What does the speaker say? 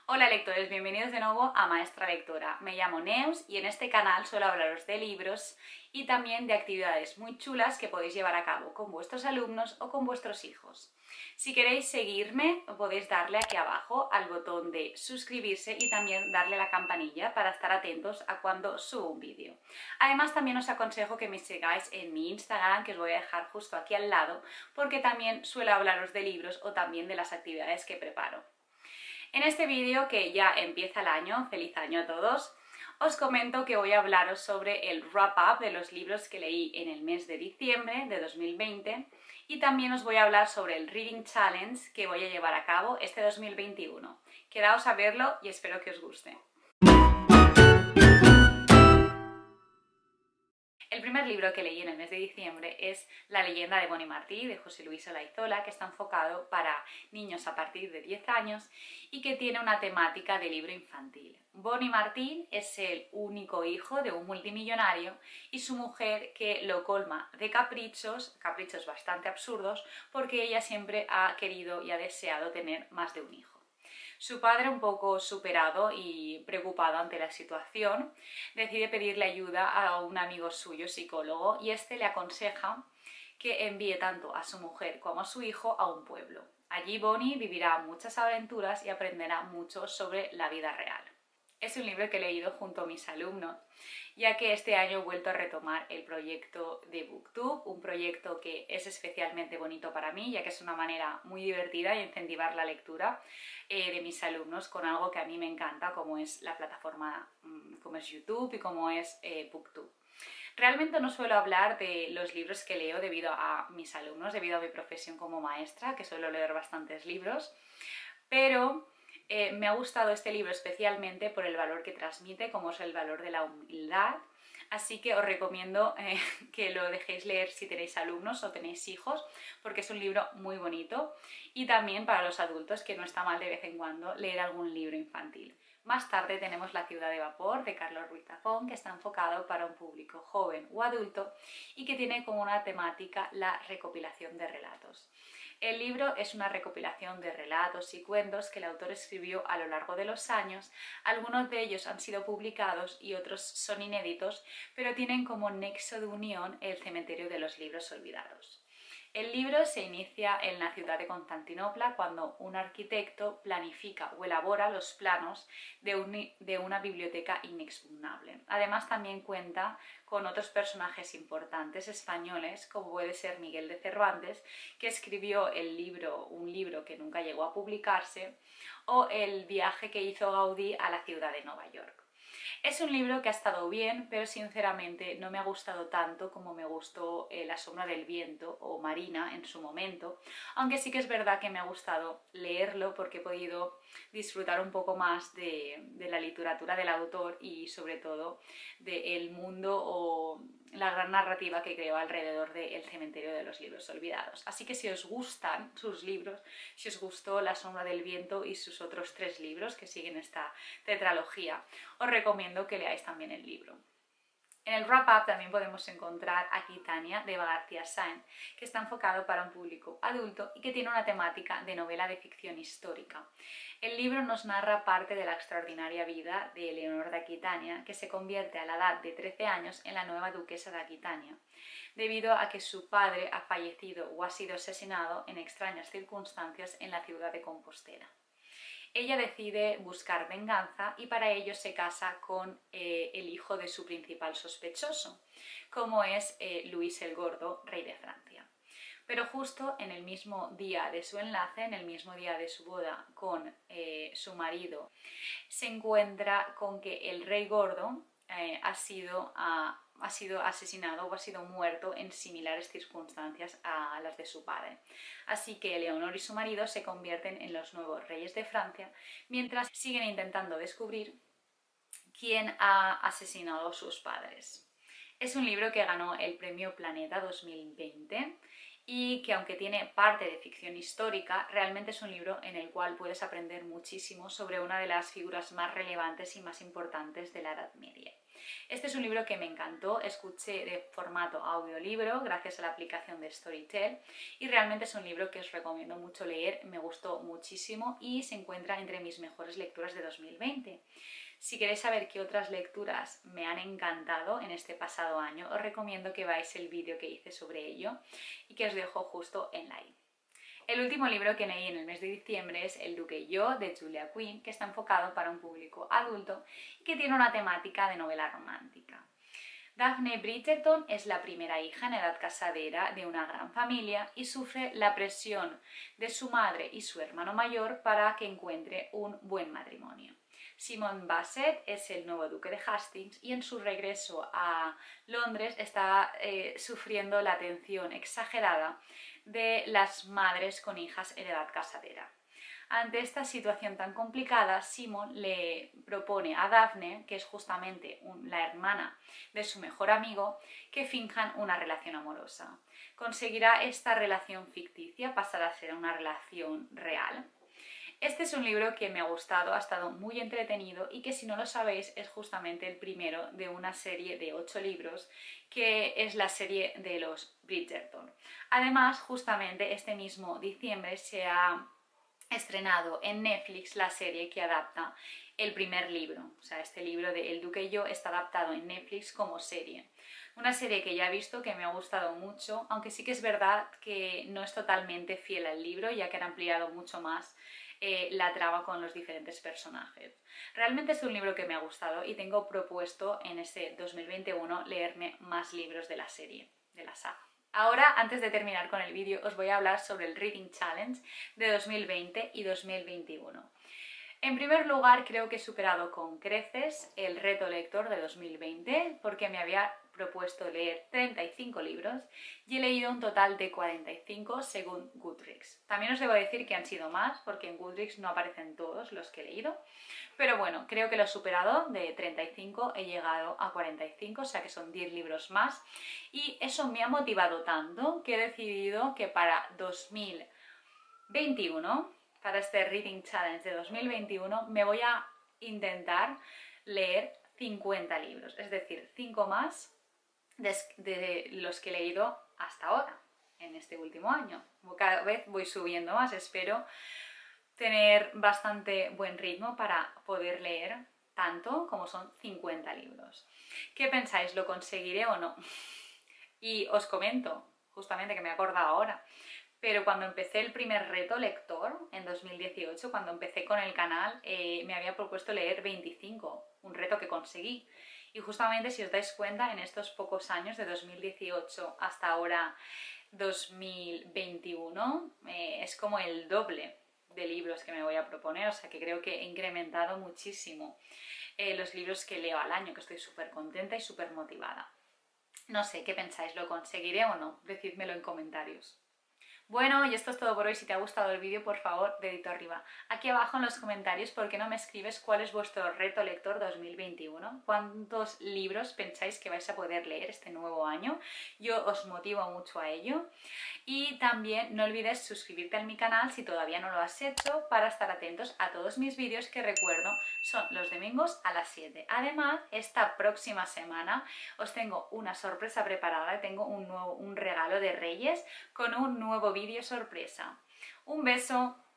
Hola lectores, bienvenidos de nuevo a Maestra Lectora. Me llamo Neus y en este canal suelo hablaros de libros y también de actividades muy chulas que podéis llevar a cabo con vuestros alumnos o con vuestros hijos. Si queréis seguirme, podéis darle aquí abajo al botón de suscribirse y también darle a la campanilla para estar atentos a cuando subo un vídeo. Además, también os aconsejo que me sigáis en mi Instagram, que os voy a dejar justo aquí al lado, porque también suelo hablaros de libros o también de las actividades que preparo. En este vídeo, que ya empieza el año, feliz año a todos, os comento que voy a hablaros sobre el wrap-up de los libros que leí en el mes de diciembre de 2020 y también os voy a hablar sobre el Reading Challenge que voy a llevar a cabo este 2021. Quedaos a verlo y espero que os guste. El primer libro que leí en el mes de diciembre es La leyenda de Bonnie Martí, de José Luis Olaizola, que está enfocado para niños a partir de 10 años y que tiene una temática de libro infantil. Bonnie Martí es el único hijo de un multimillonario y su mujer, que lo colma de caprichos bastante absurdos, porque ella siempre ha querido y ha deseado tener más de un hijo. Su padre, un poco superado y preocupado ante la situación, decide pedirle ayuda a un amigo suyo, psicólogo, y este le aconseja que envíe tanto a su mujer como a su hijo a un pueblo. Allí Bonnie vivirá muchas aventuras y aprenderá mucho sobre la vida real. Es un libro que he leído junto a mis alumnos, ya que este año he vuelto a retomar el proyecto de Booktube, un proyecto que es especialmente bonito para mí, ya que es una manera muy divertida de incentivar la lectura de mis alumnos con algo que a mí me encanta, como es la plataforma, como es YouTube y como es Booktube. Realmente no suelo hablar de los libros que leo debido a mis alumnos, debido a mi profesión como maestra, que suelo leer bastantes libros, pero me ha gustado este libro especialmente por el valor que transmite, como es el valor de la humildad. Así que os recomiendo que lo dejéis leer si tenéis alumnos o tenéis hijos, porque es un libro muy bonito, y también para los adultos, que no está mal de vez en cuando leer algún libro infantil. Más tarde tenemos La ciudad de vapor, de Carlos Ruiz Zafón, que está enfocado para un público joven o adulto y que tiene como una temática la recopilación de relatos. El libro es una recopilación de relatos y cuentos que el autor escribió a lo largo de los años. Algunos de ellos han sido publicados y otros son inéditos, pero tienen como nexo de unión el cementerio de los libros olvidados. El libro se inicia en la ciudad de Constantinopla, cuando un arquitecto planifica o elabora los planos de una biblioteca inexpugnable. Además, también cuenta con otros personajes importantes españoles, como puede ser Miguel de Cervantes, que escribió un libro que nunca llegó a publicarse, o el viaje que hizo Gaudí a la ciudad de Nueva York. Es un libro que ha estado bien, pero sinceramente no me ha gustado tanto como me gustó La sombra del viento o Marina en su momento, aunque sí que es verdad que me ha gustado leerlo porque he podido disfrutar un poco más de la literatura del autor y sobre todo del mundo o la gran narrativa que creó alrededor del cementerio de los libros olvidados. Así que si os gustan sus libros, si os gustó La sombra del viento y sus otros 3 libros que siguen esta tetralogía, os recomiendo que leáis también el libro. En el wrap-up también podemos encontrar Aquitania, de Eva García Sáenz, que está enfocado para un público adulto y que tiene una temática de novela de ficción histórica. El libro nos narra parte de la extraordinaria vida de Leonor de Aquitania, que se convierte a la edad de 13 años en la nueva duquesa de Aquitania, debido a que su padre ha fallecido o ha sido asesinado en extrañas circunstancias en la ciudad de Compostela. Ella decide buscar venganza y para ello se casa con el hijo de su principal sospechoso, como es Luis el Gordo, rey de Francia. Pero justo en el mismo día de su enlace, en el mismo día de su boda con su marido, se encuentra con que el rey gordo ha sido asesinado o ha sido muerto en similares circunstancias a las de su padre. Así que Leonor y su marido se convierten en los nuevos reyes de Francia, mientras siguen intentando descubrir quién ha asesinado a sus padres. Es un libro que ganó el premio Planeta 2020 y que, aunque tiene parte de ficción histórica, realmente es un libro en el cual puedes aprender muchísimo sobre una de las figuras más relevantes y más importantes de la Edad Media. Este es un libro que me encantó, escuché de formato audiolibro gracias a la aplicación de Storytel y realmente es un libro que os recomiendo mucho leer, me gustó muchísimo y se encuentra entre mis mejores lecturas de 2020. Si queréis saber qué otras lecturas me han encantado en este pasado año, os recomiendo que veáis el vídeo que hice sobre ello y que os dejo justo en la i. El último libro que leí en el mes de diciembre es El Duque y yo, de Julia Quinn, que está enfocado para un público adulto y que tiene una temática de novela romántica. Daphne Bridgerton es la primera hija en edad casadera de una gran familia y sufre la presión de su madre y su hermano mayor para que encuentre un buen matrimonio. Simon Basset es el nuevo duque de Hastings y en su regreso a Londres está sufriendo la atención exagerada de las madres con hijas en edad casadera. Ante esta situación tan complicada, Simon le propone a Daphne, que es justamente la hermana de su mejor amigo, que finjan una relación amorosa. ¿Conseguirá esta relación ficticia pasar a ser una relación real? Este es un libro que me ha gustado, ha estado muy entretenido y que, si no lo sabéis, es justamente el primero de una serie de 8 libros que es la serie de los Bridgerton. Además, justamente este mismo diciembre se ha estrenado en Netflix la serie que adapta el primer libro. O sea, este libro de El Duque y yo está adaptado en Netflix como serie. Una serie que ya he visto, que me ha gustado mucho, aunque sí que es verdad que no es totalmente fiel al libro, ya que han ampliado mucho más la trama con los diferentes personajes. Realmente es un libro que me ha gustado y tengo propuesto en este 2021 leerme más libros de la serie, de la saga. Ahora, antes de terminar con el vídeo, os voy a hablar sobre el Reading Challenge de 2020 y 2021. En primer lugar, creo que he superado con creces el reto lector de 2020 porque me había propuesto leer 35 libros y he leído un total de 45 según Goodreads. También os debo decir que han sido más porque en Goodreads no aparecen todos los que he leído, pero bueno, creo que lo he superado. De 35 he llegado a 45, o sea que son 10 libros más y eso me ha motivado tanto que he decidido que para 2021, para este Reading Challenge de 2021, me voy a intentar leer 50 libros, es decir, 5 más de los que he leído hasta ahora, en este último año. Cada vez voy subiendo más, espero tener bastante buen ritmo para poder leer tanto como son 50 libros. ¿Qué pensáis? ¿Lo conseguiré o no? Y os comento, justamente que me he acordado ahora, pero cuando empecé el primer reto lector, en 2018, cuando empecé con el canal, me había propuesto leer 25, un reto que conseguí. Y justamente, si os dais cuenta, en estos pocos años, de 2018 hasta ahora 2021, es como el doble de libros que me voy a proponer, o sea que creo que he incrementado muchísimo los libros que leo al año, que estoy súper contenta y súper motivada. No sé, ¿qué pensáis? ¿Lo conseguiré o no? Decídmelo en comentarios. Bueno, y esto es todo por hoy. Si te ha gustado el vídeo, por favor, dedito arriba. Aquí abajo en los comentarios, ¿por qué no me escribes cuál es vuestro reto lector 2021? ¿Cuántos libros pensáis que vais a poder leer este nuevo año? Yo os motivo mucho a ello. Y también no olvides suscribirte a mi canal si todavía no lo has hecho, para estar atentos a todos mis vídeos, que recuerdo son los domingos a las 7. Además, esta próxima semana os tengo una sorpresa preparada, tengo un regalo de Reyes con un nuevo vídeo sorpresa. Un beso.